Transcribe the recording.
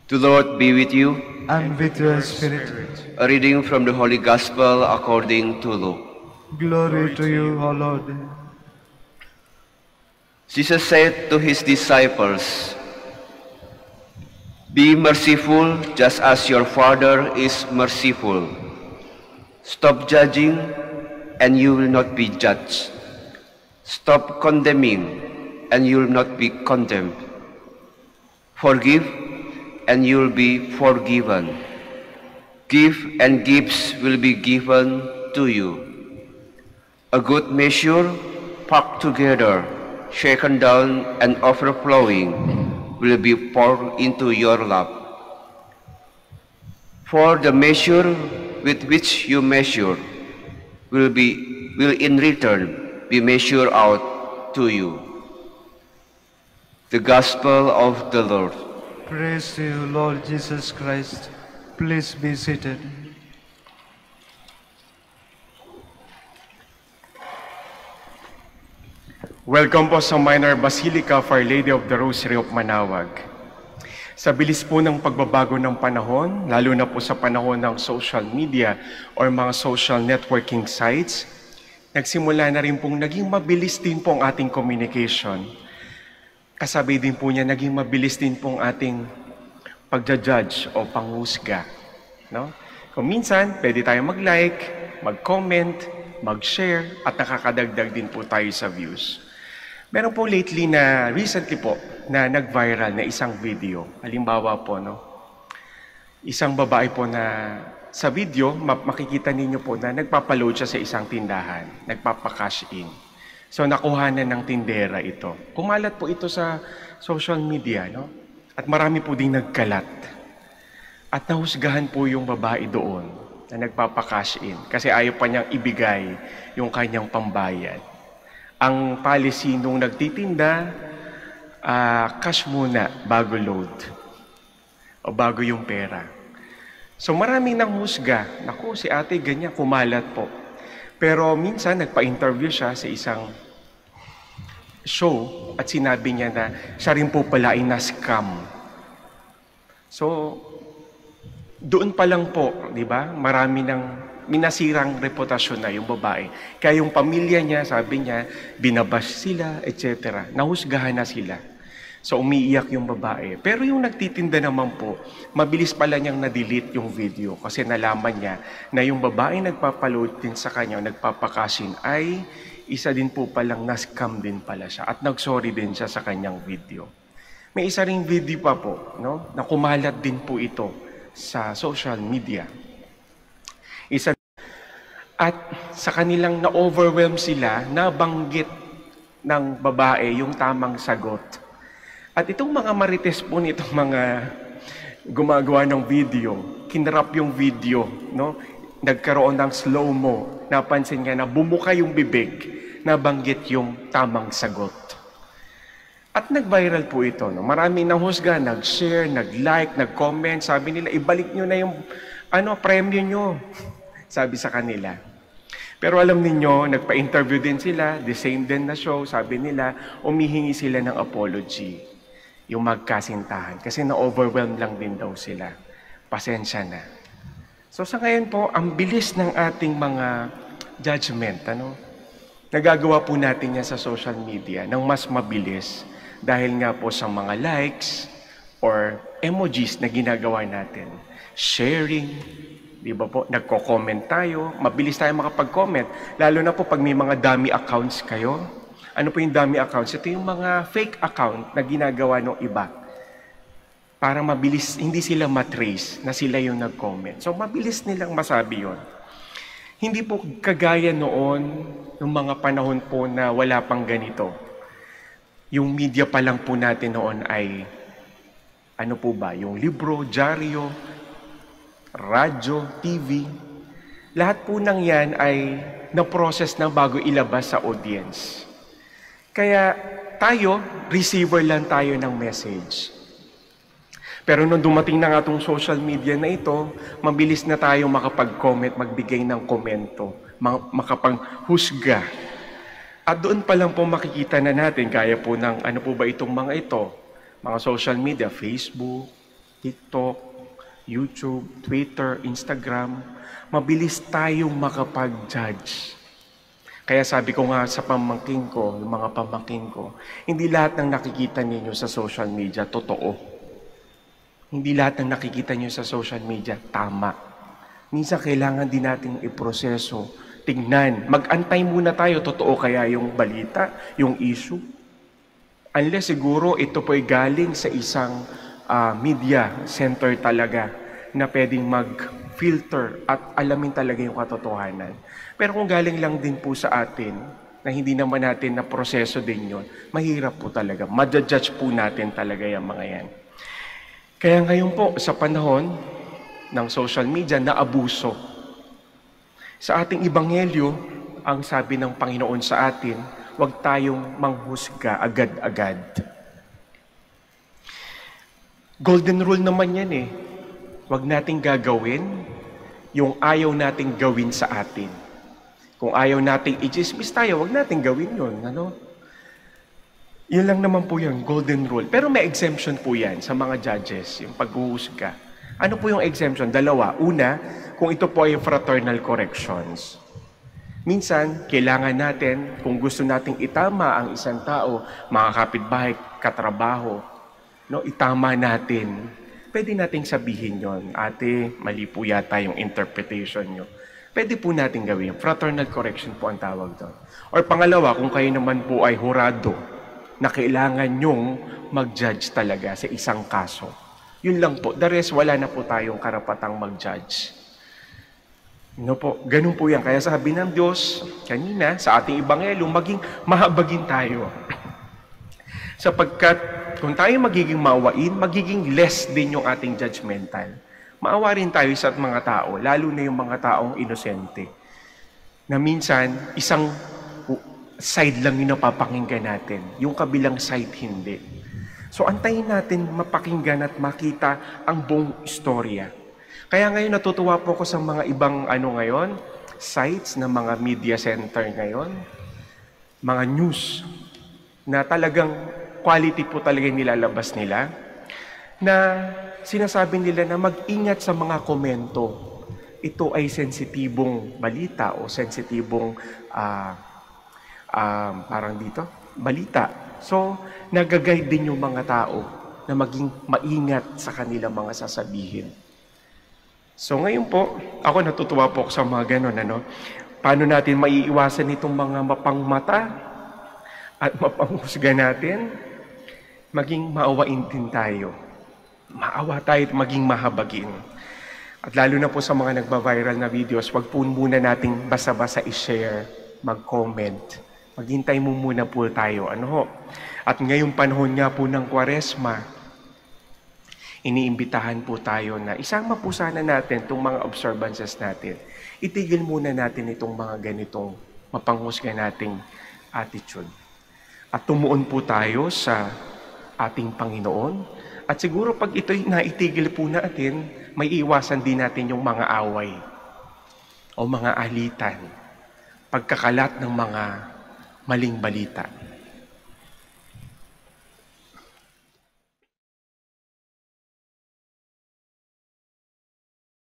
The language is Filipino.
The Lord be with you. And with your spirit. A reading from the Holy Gospel according to Luke. Glory to you, O Lord. Jesus said to his disciples, "Be merciful just as your Father is merciful. Stop judging and you will not be judged. Stop condemning and you will not be condemned. Forgive and you will be forgiven. Give and gifts will be given to you. A good measure, packed together, shaken down and overflowing, will be poured into your lap. For the measure with which you measure will in return be measured out to you." The Gospel of the Lord. Praise to you, Lord Jesus Christ. Please be seated. Welcome po sa Minor Basilica of Our Lady of the Rosary of Manaoag. Sa bilis po ng pagbabago ng panahon, lalo na po sa panahon ng social media or mga social networking sites, nagsimula na rin pong naging mabilis din po ang ating communication. Kasabay din po niya, naging mabilis din pong ating pagja-judge o panghusga. No? Kung minsan, pwede tayo mag-like, mag-comment, mag-share, at nakakadagdag din po tayo sa views. Meron po recently po, na nag-viral na isang video. Halimbawa po, no? Isang babae po na sa video, makikita ninyo po na nagpapaload siya sa isang tindahan, nagpapa-cash in. So nakuhanan ng tindera ito. Kumalat po ito sa social media, no? At marami po ding nagkalat. At nahusgahan po yung babae doon na nagpapa-cash in kasi ayaw pa niyang ibigay yung kanyang pambayad. Ang policy nung nagtitinda, cash muna bago load o bago yung pera. So maraming nanghusga. Naku, si ate ganyan, kumalat po. Pero minsan nagpa-interview siya sa isang show at sinabi niya na siya rin po pala ay na-scam. So, doon pa lang po, di ba? Marami ng minasirang reputasyon na yung babae. Kaya yung pamilya niya, sabi niya, binabash sila, etc. Nahusgahan na sila. So, umiiyak yung babae. Pero yung nagtitinda naman po, mabilis pala niyang na-delete yung video kasi nalaman niya na yung babae nagpapaload din sa kanya, nagpapakasin ay isa din po palang na-scam din pala siya at nag-sorry din siya sa kanyang video. May isa ring video pa po, no? Na kumalat din po ito sa social media. At sa kanilang na-overwhelm sila, nabanggit ng babae yung tamang sagot. At itong mga marites po nitong mga gumagawa ng video, kinrap yung video, no? Nagkaroon ng slow-mo, napansin niya na bumuka yung bibig, nabanggit yung tamang sagot. At nag-viral po ito, no? Marami nang husga, nag-share, nag-like, nag-comment, sabi nila, ibalik nyo na yung premyo nyo, sabi sa kanila. Pero alam ninyo, nagpa-interview din sila, the same din na show, sabi nila, umihingi sila ng apology. Yung magkasintahan. Kasi na-overwhelm lang din daw sila. Pasensya na. So sa ngayon po, ang bilis ng ating mga judgment. Nagagawa po natin yan sa social media ng mas mabilis dahil nga po sa mga likes or emojis na ginagawa natin. Sharing, di ba po? Nagko-comment tayo. Mabilis tayo makapag-comment. Lalo na po pag may mga dummy accounts kayo. Ano po yung dummy accounts? Ito yung mga fake account na ginagawa ng iba. Para mabilis, hindi sila matrace na sila yung nag-comment. So, mabilis nilang masabi yon. Hindi po kagaya noon, yung mga panahon po na wala pang ganito. Yung media pa lang po natin noon ay, ano po ba? Yung libro, dyaryo, radyo, TV. Lahat po ng yan ay na-process na bago ilabas sa audience. Kaya tayo, receiver lang tayo ng message. Pero nung dumating na nga itong social media na ito, mabilis na tayo makapag-comment, magbigay ng komento, makapanghusga. At doon pa lang po makikita na natin, kaya po ng ano po ba itong mga ito, mga social media, Facebook, TikTok, YouTube, Twitter, Instagram, mabilis tayong makapag-judge. Kaya sabi ko nga sa pamangkin ko, yung mga pamangkin ko, hindi lahat ng nakikita ninyo sa social media totoo. Hindi lahat ng nakikita niyo sa social media tama. Minsan kailangan din nating iproseso, tignan, mag-antay muna tayo, totoo kaya yung balita, yung issue. Unless siguro ito po'y galing sa isang media center talaga na pwedeng mag-filter at alamin talaga yung katotohanan. Pero kung galing lang din po sa atin, na hindi naman natin na proseso din yun, mahirap po talaga. Madjudge po natin talaga yung mga yan. Kaya ngayon po, sa panahon ng social media na abuso, sa ating ebanghelyo, ang sabi ng Panginoon sa atin, huwag tayong manghusga agad-agad. Golden rule naman yan eh. Huwag nating gagawin yung ayaw nating gawin sa atin. Kung ayaw nating i-chismis tayo, huwag nating gawin yun. Ano? Yun lang naman po yun, golden rule. Pero may exemption po yan sa mga judges, yung paghuhusga. Ano po yung exemption? Dalawa. Una, kung ito po ay fraternal corrections. Minsan, kailangan natin, kung gusto nating itama ang isang tao, mga kapitbahay, katrabaho, no, itama natin. Pwede nating sabihin yon, ate, mali po yata yung interpretation nyo. Pwede po natin gawin. Fraternal correction po ang tawag doon. Or pangalawa, kung kayo naman po ay hurado, na kailangan nyong mag-judge talaga sa isang kaso. Yun lang po. The rest, wala na po tayong karapatang mag-judge. No po, ganun po yan. Kaya sabi ng Diyos, kanina, sa ating ebanghelyo, maging mahabagin tayo. Sapagkat, kung tayo magiging maawain, magiging less din yung ating judgmental. Maawa rin tayo sa mga tao, lalo na yung mga taong inosente. Na minsan, isang side lang yung napapakinggan natin. Yung kabilang side, hindi. So, antayin natin mapakinggan at makita ang buong istorya. Kaya ngayon, natutuwa po ako sa mga ibang ngayon, sites na mga media center ngayon, mga news, na talagang quality po talaga yung nilalabas nila, na sinasabi nila na mag-ingat sa mga komento. Ito ay sensitibong balita o sensitibong parang dito, balita. So, nag-guide din yung mga tao na maging maingat sa kanilang mga sasabihin. So, ngayon po, ako natutuwa po ako sa mga ganun, Paano natin maiiwasan itong mga mapangmata at mapanghusga natin? Maging maawain din tayo. Maawa tayo at maging mahabagin. At lalo na po sa mga nagba-viral na videos, wag po muna nating basa-basa i-share, mag-comment. Maghintay mo muna po tayo. At ngayong panahon nga po ng Kwaresma, iniimbitahan po tayo na isama po sana natin itong mga observances natin. Itigil muna natin itong mga ganitong mapanghusga nating attitude. At tumuon po tayo sa ating Panginoon. At siguro pag ito'y naitigil po natin, may iwasan din natin yung mga away o mga alitan, pagkakalat ng mga maling balita.